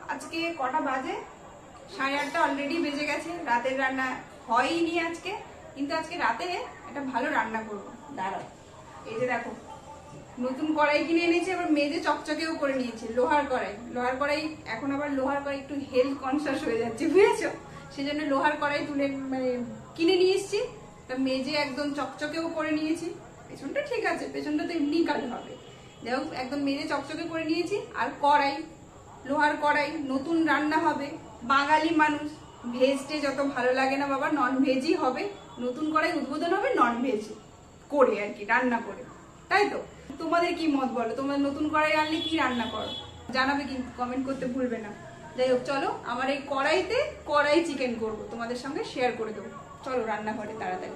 আজকে কটা বাজে? 8:30 অলরেডি বেজে গেছে। রাতের রান্না হয়নি আজকে, কিন্তু আজকে রাতে একটা ভালো রান্না করবো। দাঁড়াও, এই যে দেখো নতুন কড়াই কিনে এনেছি, আবার মেজে চকচকেও করে নিয়েছি। লোহার কড়াই এখন আবার লোহার কড়াই একটু হেলথ কনসিয়াস হয়ে যাচ্ছে, বুঝেছো? সেজন্য লোহার কড়াই তুলে কিনে নিয়ে এসেছি। তা মেজে একদম চকচকেও করে নিয়েছি। পেছনটা ঠিক আছে, পেছনটা তো এমনি কাজ হবে। যাই হোক, একদম মেজে চকচকে করে নিয়েছি। আর কড়াই, লোহার কড়াই, নতুন রান্না হবে। বাঙালি মানুষ, ভেজটে যত ভালো লাগে না বাবা, নন ভেজই হবে। নতুন কড়াই উদ্বোধন হবে নন ভেজ করে আর কি, রান্না করে, তাই তো? তোমাদের কি মত বলো? তোমরা নতুন কড়াই আনলে কি রান্না করো জানাবে, কিন্তু কমেন্ট করতে ভুলবে না। যাই হোক, চলো আমার এই কড়াইতে কড়াই চিকেন করব, তোমাদের সঙ্গে শেয়ার করে দেবো। চলো রান্নাঘরে তাড়াতাড়ি।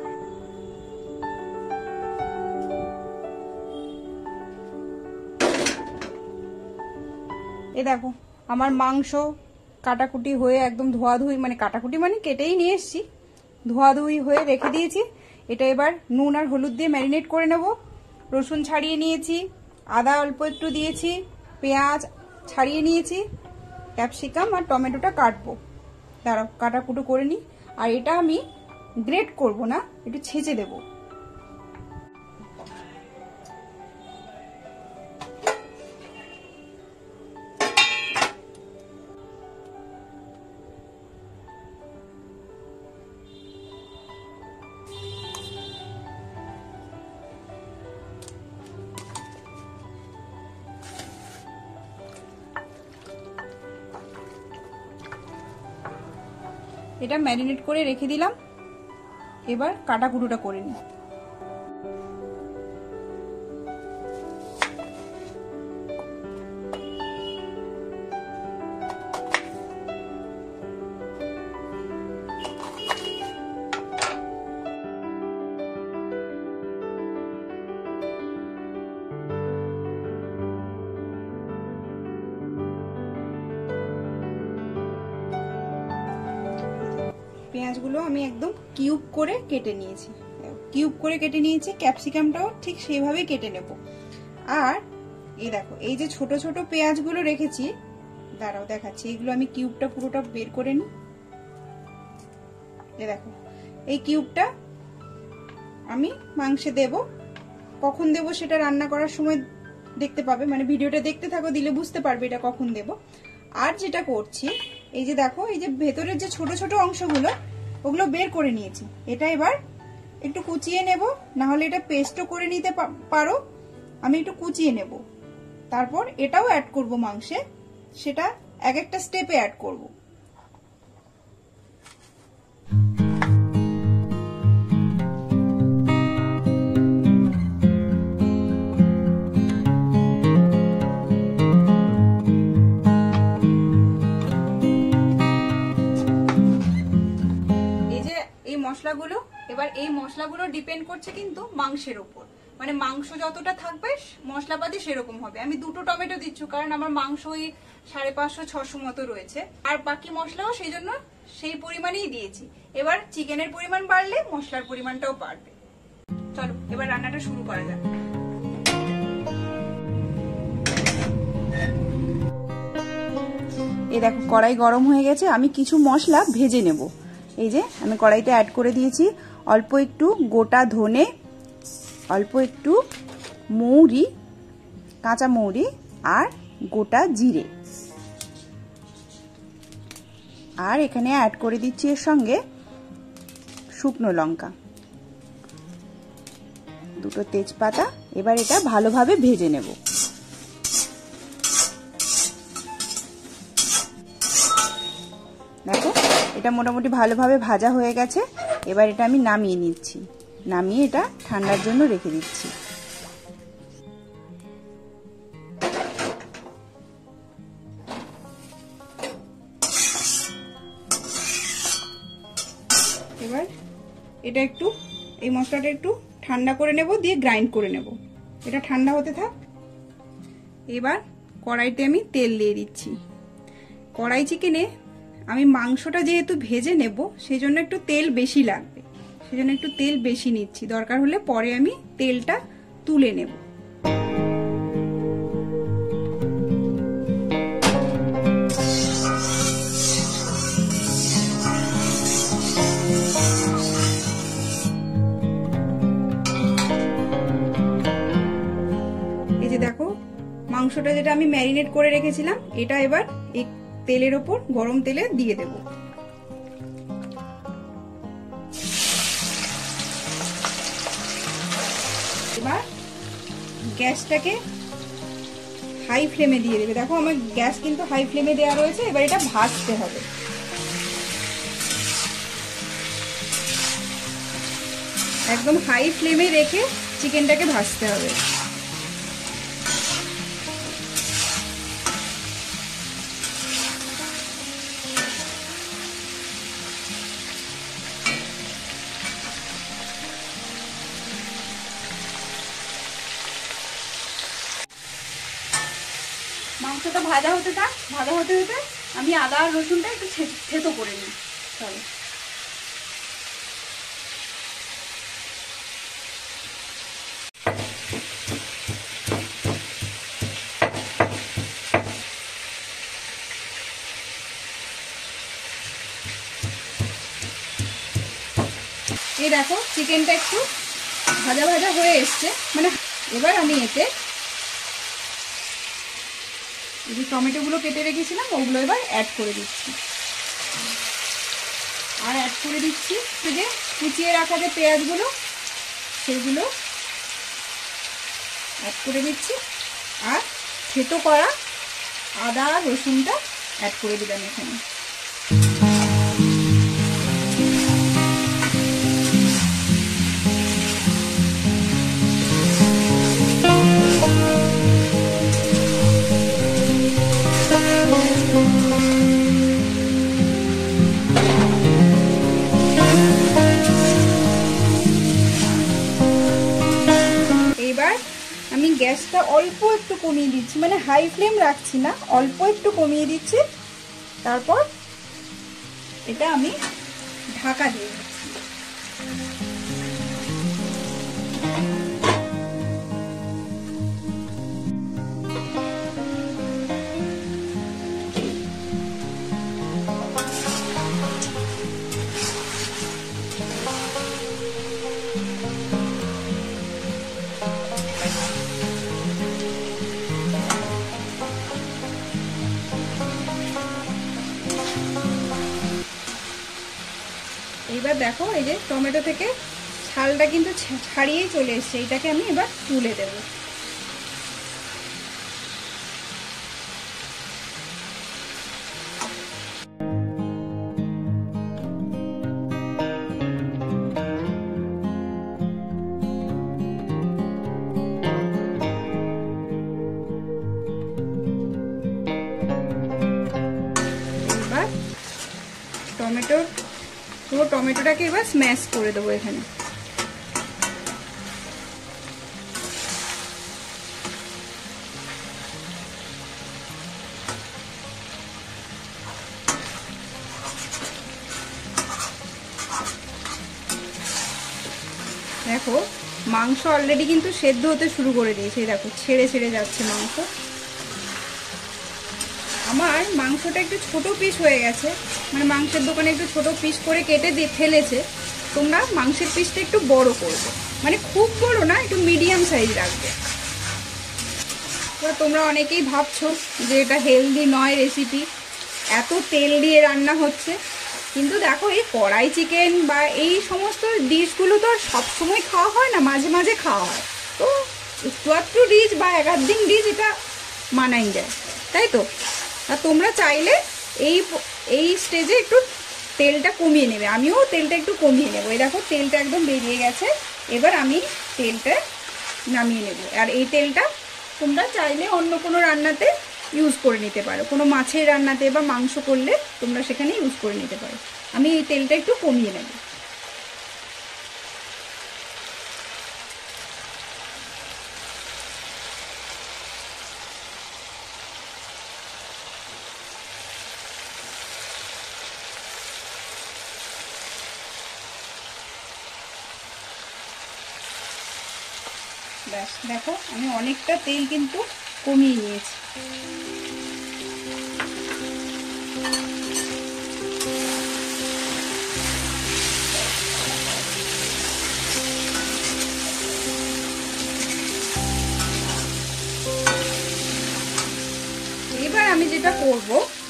এ দেখো আমার মাংস কাটাকুটি হয়ে একদম ধোয়াধুয়ি, মানে কাটাকুটি মানে কেটেই নিয়ে এসছি, ধোয়াধুয়ি হয়ে রেখে দিয়েছি। এটা এবার নুন আর হলুদ দিয়ে ম্যারিনেট করে নেব। রসুন ছাড়িয়ে নিয়েছি, আদা অল্প একটু দিয়েছি, পেঁয়াজ ছাড়িয়ে নিয়েছি, ক্যাপসিকাম আর টমেটোটা কাটবো। দাঁড়াও কাটাকুটো করে নিই। আর এটা আমি গ্রেট করব না, একটু ছেঁচে দেবো। এটা ম্যারিনেট করে রেখে দিলাম, এবার কাটাকুটোটা করে নিই। পেঁয়াজগুলো আমি একদম কিউব করে কেটে নিয়েছি, ক্যাপসিকামটাও ঠিক সেইভাবে কেটে নেব। আর এই দেখো, এই যে ছোট ছোট পেঁয়াজগুলো রেখেছি, দাঁড়াও দেখাচ্ছি, এগুলো আমি কিউবটা পুরোটা বের করে নিই। এই দেখো, এই কিউবটা আমি মাংসে দেব। কখন দেব সেটা রান্না করার সময় দেখতে পাবে, মানে ভিডিওটা দেখতে থাকো, দিলে বুঝতে পারবে এটা কখন দেব। আর যেটা করছি, এই যে দেখো, এই যে ভেতরের যে ছোট ছোট অংশগুলো, ওগুলো বের করে নিয়েছি। এটা এবার একটু কুচিয়ে নেব, না হলে এটা পেস্টও করে নিতে পারো। আমি একটু কুচিয়ে নেব, তারপর এটাও অ্যাড করব মাংসে। সেটা এক একটা স্টেপে অ্যাড করব। মশলাগুলো এবার এই মশলাগুলো ডিপেন্ড করছে কিন্তু মাংসের উপর, মানে মাংস যতটা থাকবে মশলাপাতি সেরকম হবে। আমি 2টো টমেটো দিচ্ছি, কারণ আমার মাংস ওই 550-600 মতো রয়েছে, আর বাকি মশলাও সেই জন্য সেই পরিমাণেই দিয়েছি। এবার চিকেনের পরিমাণ বাড়লে মশলার পরিমাণটাও বাড়বে। চলো এবার রান্নাটা শুরু করা যাক। এই দেখো কড়াই গরম হয়ে গেছে, আমি কিছু মশলা ভেজে নেব। এই যে আমি কড়াইতে অ্যাড করে দিয়েছি অল্প একটু গোটা ধনে, অল্প একটু মৌরি, কাঁচা মৌরি, আর গোটা জিরে। আর এখানে অ্যাড করে দিচ্ছি এর সঙ্গে শুকনো লঙ্কা, 2টো তেজপাতা। এবার এটা ভালোভাবে ভেজে নেব। দেখো এটা মোটামুটি ভালোভাবে ভাজা হয়ে গেছে। এবার এটা আমি নামিয়ে নিচ্ছি, নামিয়ে এটা ঠান্ডার জন্য রেখে দিচ্ছি। এবার এটা একটু, এই মশলাটা একটু ঠান্ডা করে নেব, দিয়ে গ্রাইন্ড করে নেব। এটা ঠান্ডা হতে থাক। এবার কড়াইতে আমি তেল দিয়ে দিচ্ছি। কড়াই চিকেনে আমি মাংসটা যেহেতু ভেজে নেব, সেই জন্য একটু তেল বেশি লাগবে, সেজন্য একটু তেল বেশি নিচ্ছি। দরকার হলে পরে আমি তেলটা তুলে নেব। মাংসটা যেটা আমি ম্যারিনেট করে রেখেছিলাম এটা এবার এই তেলের ওপর গরম তেলে দিয়ে দেব। এবার গ্যাসটাকে হাই ফ্লেমে দিয়ে দেবে। দেখো আমার গ্যাস কিন্তু হাই ফ্লেমে দেওয়া রয়েছে। এবার এটা ভাজতে হবে। একদম হাই ফ্লেমে রেখে চিকেনটাকে ভাজতে হবে। মাংসটা ভাজা হতে থাক। ভাজা হতে হতে আমি আদা আর রসুনটা একটু থেতো করে নিই। চলো এই দেখো চিকেনটা একটু ভাজা ভাজা হয়ে এসছে, মানে এবার আমি এতে যে টমেটোগুলো কেটে রেখেছিলাম ওগুলো এবার অ্যাড করে দিচ্ছি। আর অ্যাড করে দিচ্ছি যে কুচিয়ে রাখা যে পেঁয়াজগুলো সেগুলো অ্যাড করে দিচ্ছি। আর থেতো করা আদা আর রসুনটা অ্যাড করে দিলাম এখানে। এবার আমি গ্যাসটা অল্প একটু কমিয়ে দিচ্ছি, মানে হাই ফ্লেম রাখছি না, অল্প একটু কমিয়ে দিচ্ছি। তারপর এটা আমি ঢাকা দিয়ে দিচ্ছি। এইবার দেখো এই যে টমেটো থেকে ছালটা কিন্তু ছাড়িয়েই চলে এসছে। এটাকে আমি এবার তুলে দেব। এবার পুরো টমেটোটাকে এবার স্ম্যাশ করে দেবো এখানে। দেখো মাংস অলরেডি কিন্তু সেদ্ধ হতে শুরু করে দিয়েছে। দেখো ছেড়ে ছেড়ে যাচ্ছে মাংস। আমার মাংসটা একটু ছোট পিস হয়ে গেছে, মানে মাংসের দোকানে একটু ছোট পিস করে কেটে দিয়ে ফেলেছে। তোমরা মাংসের পিসটা একটু বড় করবে, মানে খুব বড় না, একটু মিডিয়াম সাইজ রাখবে। তোমরা অনেকেই ভাবছো যে এটা হেলদি নয় রেসিপি, এত তেল দিয়ে রান্না হচ্ছে। কিন্তু দেখো এই কড়াই চিকেন বা এই সমস্ত ডিশগুলো তো আর সবসময় খাওয়া হয় না, মাঝে মাঝে খাওয়া হয়। তো একটু ডিশ বা এক আধ দিন ডিশ এটা মানাই যায়, তাই তো। আর তোমরা চাইলে এই স্টেজে একটু তেলটা কমিয়ে নেবে। আমিও তেলটা একটু কমিয়ে নেবো। এই দেখো তেলটা একদম বেরিয়ে গেছে। এবার আমি তেলটা নামিয়ে নেব। আর এই তেলটা তোমরা চাইলে অন্য কোনো রান্নাতে ইউজ করে নিতে পারো, কোনো মাছের রান্নাতে বা মাংস করলে তোমরা সেখানে ইউজ করে নিতে পারো। আমি এই তেলটা একটু কমিয়ে নেব। ব্যাস দেখো আমি অনেকটা তেল কিন্তু কমিয়ে নিয়েছি। আমি যেটা করব,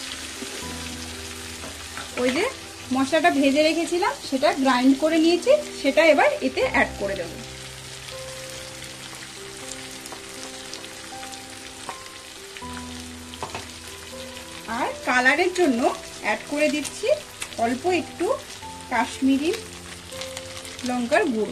ওই যে মশলাটা ভেজে রেখেছিলাম সেটা গ্রাইন্ড করে নিয়েছি, সেটা এবার এতে অ্যাড করে দেব। আর কালারের জন্য অ্যাড করে দিচ্ছি অল্প একটু কাশ্মীরি লঙ্কার গুঁড়ো।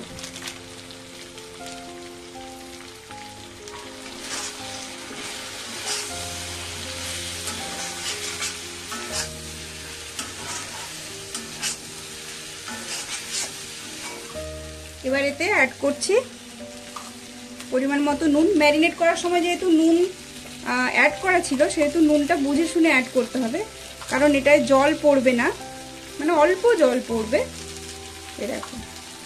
এবার এতে অ্যাড করছি পরিমাণ মতো নুন। ম্যারিনেট করার সময় যেহেতু নুন অ্যাড করা ছিল, সেহেতু নুনটা বুঝে শুনে অ্যাড করতে হবে, কারণ এটায় জল পড়বে না, মানে অল্প জল পড়বে। এই দেখো,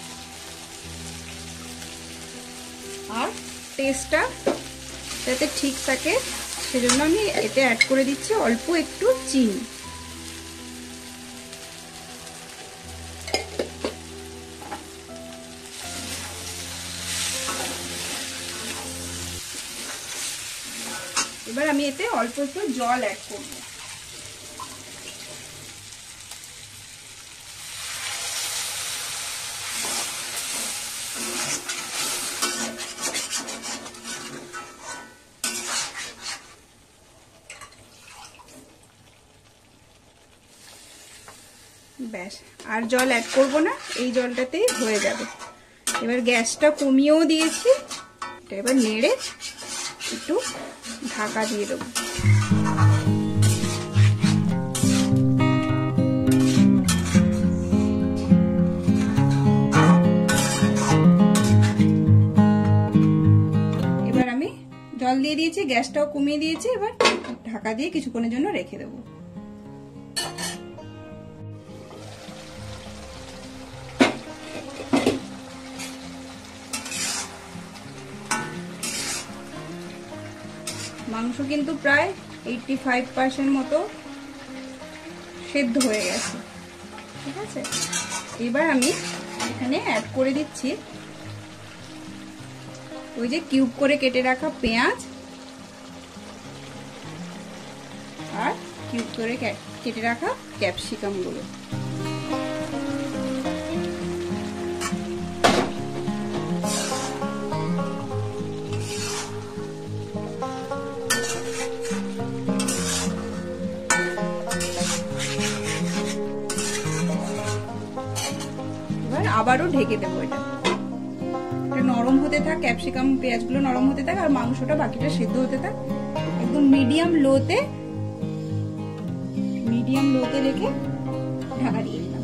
আর টেস্টটা যাতে ঠিক থাকে সেজন্য আমি এতে অ্যাড করে দিচ্ছি অল্প একটু চিনি। এবার আমি এতে অল্প একটু জল অ্যাড করব। ব্যাস, আর জল অ্যাড করব না, এই জলটাতেই হয়ে যাবে। এবার গ্যাসটা কমিয়েও দিয়েছি, এবার নেড়ে একটু ঢাকা দিয়ে দেবো। এবার আমি জল দিয়ে দিয়েছি, গ্যাসটাও কমিয়ে দিয়েছি, এবার ঢাকা দিয়ে কিছুক্ষণের জন্য রেখে দেবো। মাংস কিন্তু প্রায় 85% মতো সেদ্ধ হয়ে গেছে, ঠিক আছে। এবার আমি এখানে অ্যাড করে দিচ্ছি ওই যে কিউব করে কেটে রাখা পেঁয়াজ আর কিউব করে কেটে রাখা ক্যাপসিকাম গুলো। আবারও ঢেকে দেবো, এটা নরম হতে থাক, ক্যাপসিকাম পেঁয়াজগুলো নরম হতে থাক, আর মাংসটা বাকিটা সেদ্ধ হতে থাক। একদম মিডিয়াম লোতে রেখে ঢাকা দিয়ে দিলাম।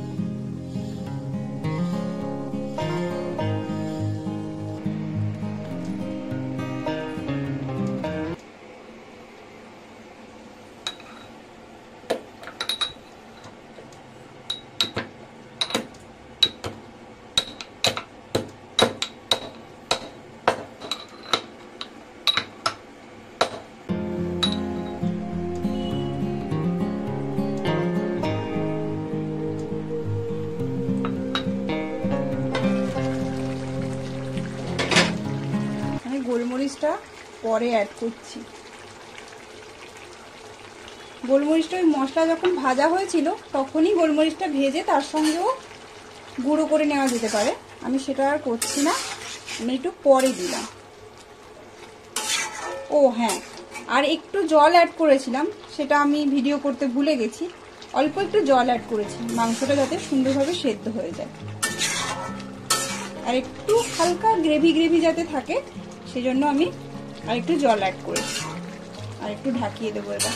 গোলমরিচটা পরে অ্যাড করছি। গোলমরিচটা ওই মশলা যখন ভাজা হয়েছিল তখনই গোলমরিচটা ভেজে তার সঙ্গেও গুঁড়ো করে নেওয়া যেতে পারে, আমি সেটা আর করছি না, আমি একটু পরে দিলাম। ও হ্যাঁ, আর একটু জল অ্যাড করেছিলাম, সেটা আমি ভিডিও করতে ভুলে গেছি। অল্প একটু জল অ্যাড করেছি মাংসটা যাতে সুন্দরভাবে সেদ্ধ হয়ে যায়, আর একটু হালকা গ্রেভি যাতে থাকে সেজন্য আমি আর একটু জল অ্যাড করেছি। আর একটু ঢাকিয়ে দেবো এবার।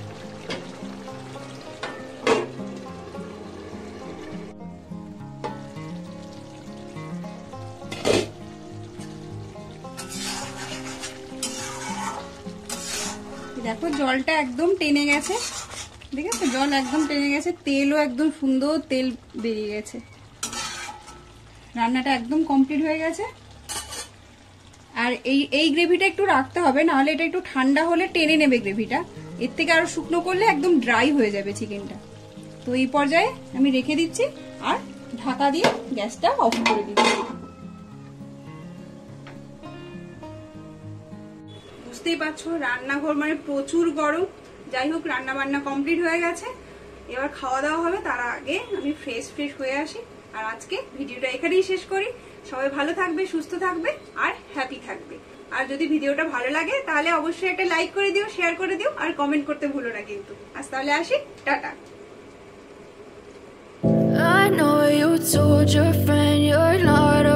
দেখো জলটা একদম টেনে গেছে, ঠিক আছে, জল একদম টেনে গেছে, তেলও একদম সুন্দর তেল বেরিয়ে গেছে। রান্নাটা একদম কমপ্লিট হয়ে গেছে। আর এই গ্রেভিটা একটু রাখতে হবে, নাহলে এটা একটু ঠান্ডা হলে টেনে নেবে গ্রেভিটা, এর থেকে আরো শুকনো করলে একদম ড্রাই হয়ে যাবে চিকেনটা। তো এই পর্যায়ে আমি রেখে দিচ্ছি আর ঢাকা দিয়ে গ্যাসটা অফ করে দিচ্ছি। বুঝতেই পারছো রান্নাঘর মানে প্রচুর গরম, যাই হোক, রান্না বান্না কমপ্লিট হয়ে গেছে, এবার খাওয়া দাওয়া হবে। তার আগে আমি ফ্রেশ হয়ে আসি। আর আজকে ভিডিওটা এখানেই শেষ করি। সবাই ভালো থাকবে, সুস্থ থাকবে আর হ্যাপি থাকবে। আর যদি ভিডিওটা ভালো লাগে তাহলে অবশ্যই একটা লাইক করে দিও, শেয়ার করে দিও আর কমেন্ট করতে ভুলো না কিন্তু। আজ তাহলে আসি, tata. I know you told your friend you're not